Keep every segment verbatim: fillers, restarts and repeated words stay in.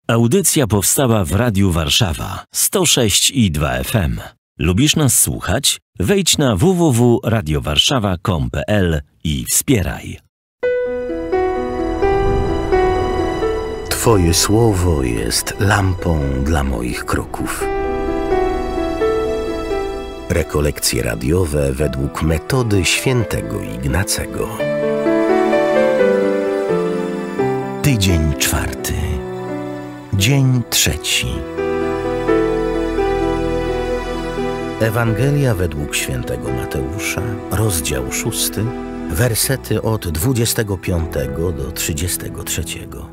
Audycja powstała w Radiu Warszawa sto sześć i dwa F M. Lubisz nas słuchać? Wejdź na w w w kropka radio warszawa kropka com kropka p l i wspieraj. Twoje słowo jest lampą dla moich kroków. Rekolekcje radiowe według metody świętego Ignacego. Tydzień czwarty. Dzień trzeci. Ewangelia według świętego Mateusza, rozdział szósty, wersety od dwudziestego piątego do trzydziestego trzeciego.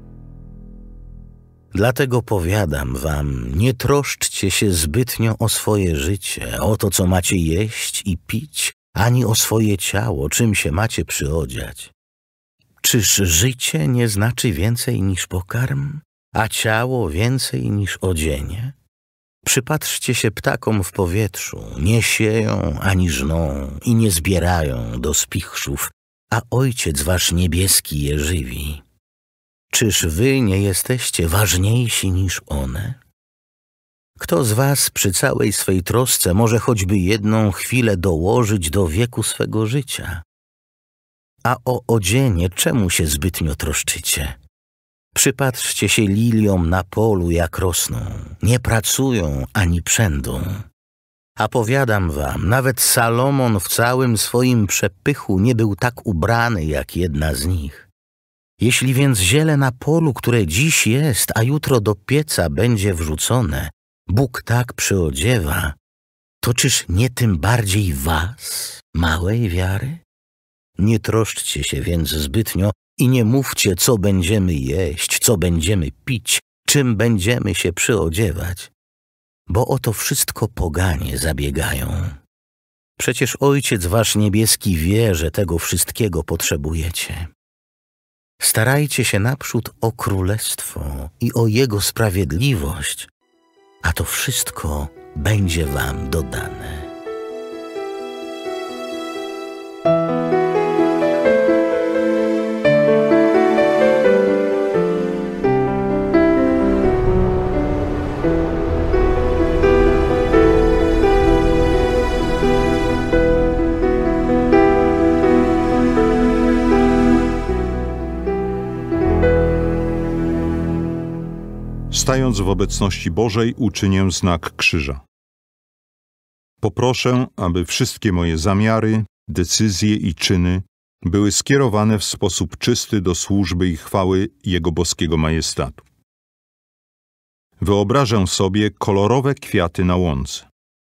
Dlatego powiadam wam, nie troszczcie się zbytnio o swoje życie, o to, co macie jeść i pić, ani o swoje ciało, czym się macie przyodziać. Czyż życie nie znaczy więcej niż pokarm, a ciało więcej niż odzienie? Przypatrzcie się ptakom w powietrzu, nie sieją ani żną i nie zbierają do spichrzów, a Ojciec wasz niebieski je żywi. Czyż wy nie jesteście ważniejsi niż one? Kto z was przy całej swej trosce może choćby jedną chwilę dołożyć do wieku swego życia? A o odzienie czemu się zbytnio troszczycie? Przypatrzcie się liliom na polu, jak rosną, nie pracują ani przędą. A powiadam wam, nawet Salomon w całym swoim przepychu nie był tak ubrany jak jedna z nich. Jeśli więc ziele na polu, które dziś jest, a jutro do pieca będzie wrzucone, Bóg tak przyodziewa, to czyż nie tym bardziej was, małej wiary? Nie troszczcie się więc zbytnio i nie mówcie, co będziemy jeść, co będziemy pić, czym będziemy się przyodziewać, bo o to wszystko poganie zabiegają. Przecież Ojciec wasz niebieski wie, że tego wszystkiego potrzebujecie. Starajcie się naprzód o królestwo i o Jego sprawiedliwość, a to wszystko będzie wam dodane. Stając w obecności Bożej, uczynię znak krzyża. Poproszę, aby wszystkie moje zamiary, decyzje i czyny były skierowane w sposób czysty do służby i chwały Jego boskiego majestatu. Wyobrażę sobie kolorowe kwiaty na łące.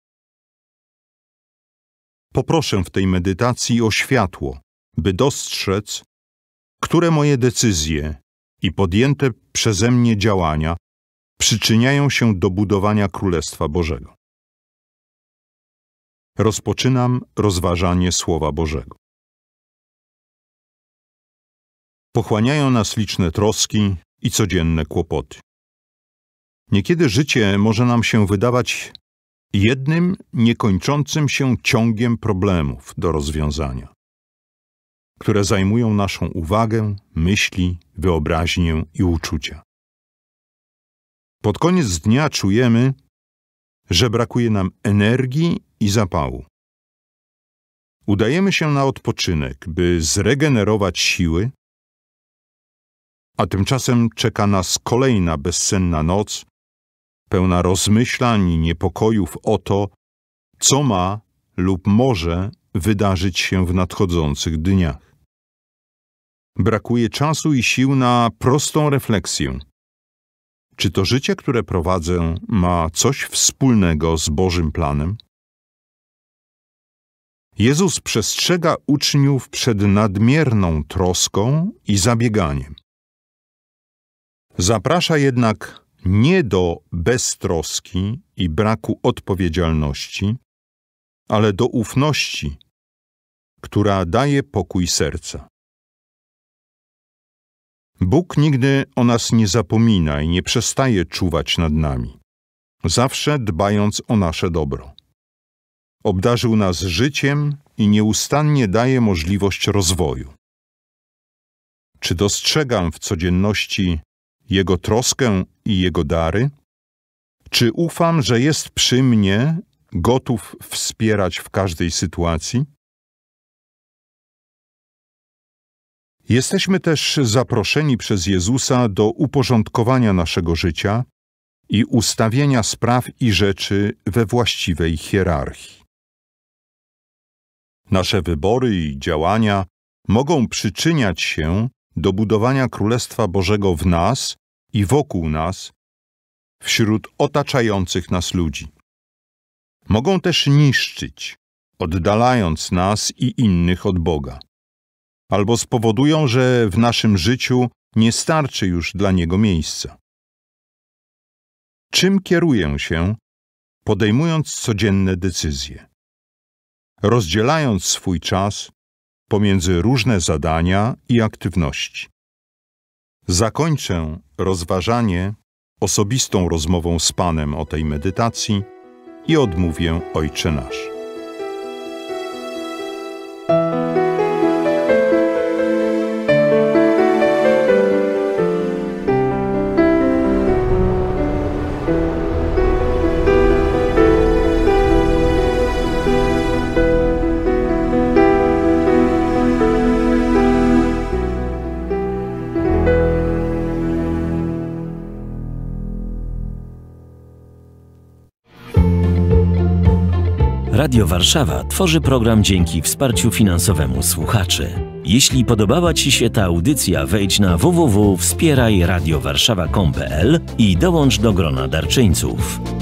Poproszę w tej medytacji o światło, by dostrzec, które moje decyzje i podjęte przeze mnie działania przyczyniają się do budowania Królestwa Bożego. Rozpoczynam rozważanie Słowa Bożego. Pochłaniają nas liczne troski i codzienne kłopoty. Niekiedy życie może nam się wydawać jednym niekończącym się ciągiem problemów do rozwiązania, które zajmują naszą uwagę, myśli, wyobraźnię i uczucia. Pod koniec dnia czujemy, że brakuje nam energii i zapału. Udajemy się na odpoczynek, by zregenerować siły, a tymczasem czeka nas kolejna bezsenna noc, pełna rozmyślań i niepokojów o to, co ma lub może wydarzyć się w nadchodzących dniach. Brakuje czasu i sił na prostą refleksję. Czy to życie, które prowadzę, ma coś wspólnego z Bożym planem? Jezus przestrzega uczniów przed nadmierną troską i zabieganiem. Zaprasza jednak nie do beztroski i braku odpowiedzialności, ale do ufności, która daje pokój serca. Bóg nigdy o nas nie zapomina i nie przestaje czuwać nad nami, zawsze dbając o nasze dobro. Obdarzył nas życiem i nieustannie daje możliwość rozwoju. Czy dostrzegam w codzienności Jego troskę i Jego dary? Czy ufam, że jest przy mnie, gotów wspierać w każdej sytuacji? Jesteśmy też zaproszeni przez Jezusa do uporządkowania naszego życia i ustawienia spraw i rzeczy we właściwej hierarchii. Nasze wybory i działania mogą przyczyniać się do budowania Królestwa Bożego w nas i wokół nas, wśród otaczających nas ludzi. Mogą też niszczyć, oddalając nas i innych od Boga. Albo spowodują, że w naszym życiu nie starczy już dla Niego miejsca. Czym kieruję się, podejmując codzienne decyzje? Rozdzielając swój czas pomiędzy różne zadania i aktywności. Zakończę rozważanie osobistą rozmową z Panem o tej medytacji i odmówię Ojcze Nasz. Radio Warszawa tworzy program dzięki wsparciu finansowemu słuchaczy. Jeśli podobała Ci się ta audycja, wejdź na w w w kropka wspieraj radio warszawa kropka com kropka p l i dołącz do grona darczyńców.